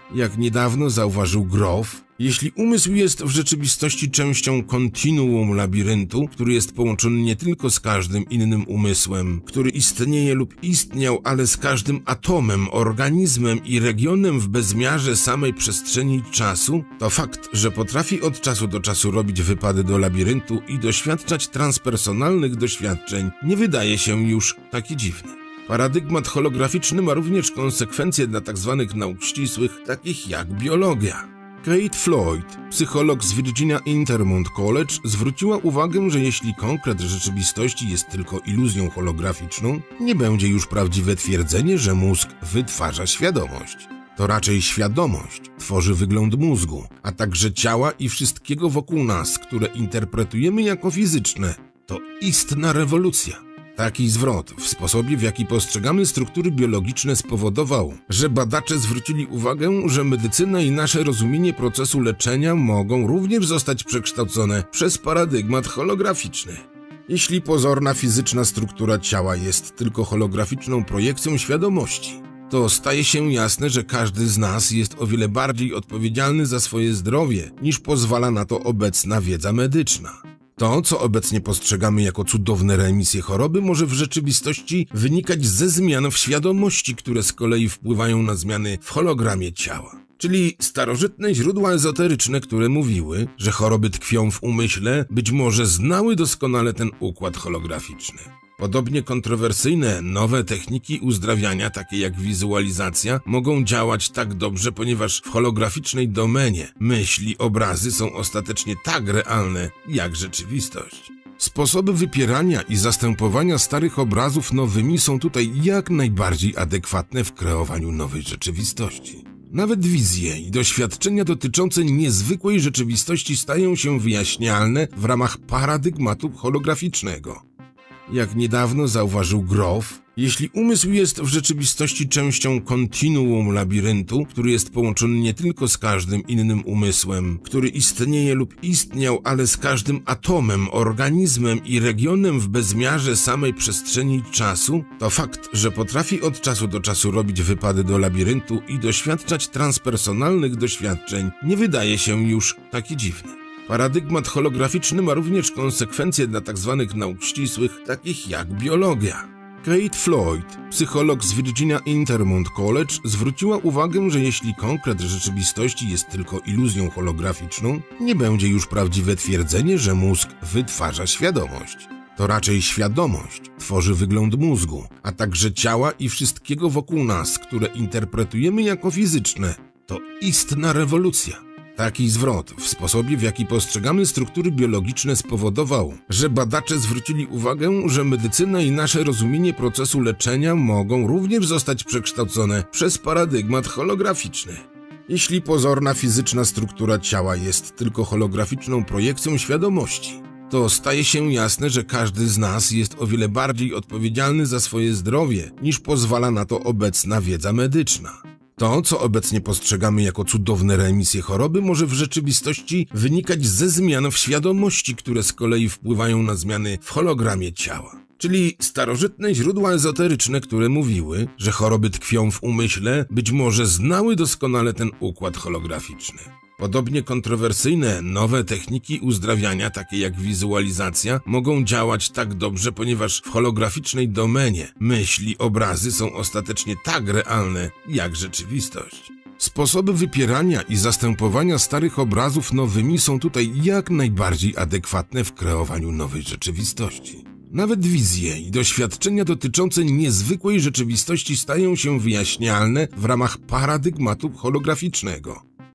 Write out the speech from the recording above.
Jak niedawno zauważył Grof, jeśli umysł jest w rzeczywistości częścią kontinuum labiryntu, który jest połączony nie tylko z każdym innym umysłem, który istnieje lub istniał, ale z każdym atomem, organizmem i regionem w bezmiarze samej przestrzeni i czasu, to fakt, że potrafi od czasu do czasu robić wypady do labiryntu i doświadczać transpersonalnych doświadczeń, nie wydaje się już taki dziwny. Paradygmat holograficzny ma również konsekwencje dla tzw. nauk ścisłych, takich jak biologia. Kate Floyd, psycholog z Virginia Intermont College, zwróciła uwagę, że jeśli konkret rzeczywistości jest tylko iluzją holograficzną, nie będzie już prawdziwe twierdzenie, że mózg wytwarza świadomość. To raczej świadomość tworzy wygląd mózgu, a także ciała i wszystkiego wokół nas, które interpretujemy jako fizyczne. To istna rewolucja. Taki zwrot w sposobie, w jaki postrzegamy struktury biologiczne, spowodował, że badacze zwrócili uwagę, że medycyna i nasze rozumienie procesu leczenia mogą również zostać przekształcone przez paradygmat holograficzny. Jeśli pozorna fizyczna struktura ciała jest tylko holograficzną projekcją świadomości, to staje się jasne, że każdy z nas jest o wiele bardziej odpowiedzialny za swoje zdrowie, niż pozwala na to obecna wiedza medyczna. To, co obecnie postrzegamy jako cudowne remisje choroby, może w rzeczywistości wynikać ze zmian w świadomości, które z kolei wpływają na zmiany w hologramie ciała. Czyli starożytne źródła ezoteryczne, które mówiły, że choroby tkwią w umyśle, być może znały doskonale ten układ holograficzny. Podobnie kontrowersyjne, nowe techniki uzdrawiania, takie jak wizualizacja, mogą działać tak dobrze, ponieważ w holograficznej domenie myśli, obrazy są ostatecznie tak realne, jak rzeczywistość. Sposoby wypierania i zastępowania starych obrazów nowymi są tutaj jak najbardziej adekwatne w kreowaniu nowej rzeczywistości. Nawet wizje i doświadczenia dotyczące niezwykłej rzeczywistości stają się wyjaśnialne w ramach paradygmatu holograficznego. Jak niedawno zauważył Grof, jeśli umysł jest w rzeczywistości częścią kontinuum labiryntu, który jest połączony nie tylko z każdym innym umysłem, który istnieje lub istniał, ale z każdym atomem, organizmem i regionem w bezmiarze samej przestrzeni i czasu, to fakt, że potrafi od czasu do czasu robić wypady do labiryntu i doświadczać transpersonalnych doświadczeń, nie wydaje się już taki dziwny. Paradygmat holograficzny ma również konsekwencje dla tzw. nauk ścisłych, takich jak biologia. Kate Floyd, psycholog z Virginia Intermont College, zwróciła uwagę, że jeśli konkret rzeczywistości jest tylko iluzją holograficzną, nie będzie już prawdziwe twierdzenie, że mózg wytwarza świadomość. To raczej świadomość tworzy wygląd mózgu, a także ciała i wszystkiego wokół nas, które interpretujemy jako fizyczne. To istna rewolucja. Taki zwrot w sposobie, w jaki postrzegamy struktury biologiczne, spowodował, że badacze zwrócili uwagę, że medycyna i nasze rozumienie procesu leczenia mogą również zostać przekształcone przez paradygmat holograficzny. Jeśli pozorna fizyczna struktura ciała jest tylko holograficzną projekcją świadomości, to staje się jasne, że każdy z nas jest o wiele bardziej odpowiedzialny za swoje zdrowie, niż pozwala na to obecna wiedza medyczna. To, co obecnie postrzegamy jako cudowne remisje choroby, może w rzeczywistości wynikać ze zmian w świadomości, które z kolei wpływają na zmiany w hologramie ciała. Czyli starożytne źródła ezoteryczne, które mówiły, że choroby tkwią w umyśle, być może znały doskonale ten układ holograficzny. Podobnie kontrowersyjne, nowe techniki uzdrawiania, takie jak wizualizacja, mogą działać tak dobrze, ponieważ w holograficznej domenie myśli, obrazy są ostatecznie tak realne, jak rzeczywistość. Sposoby wypierania i zastępowania starych obrazów nowymi są tutaj jak najbardziej adekwatne w kreowaniu nowej rzeczywistości. Nawet wizje i doświadczenia dotyczące niezwykłej rzeczywistości stają się wyjaśnialne w ramach paradygmatu holograficznego.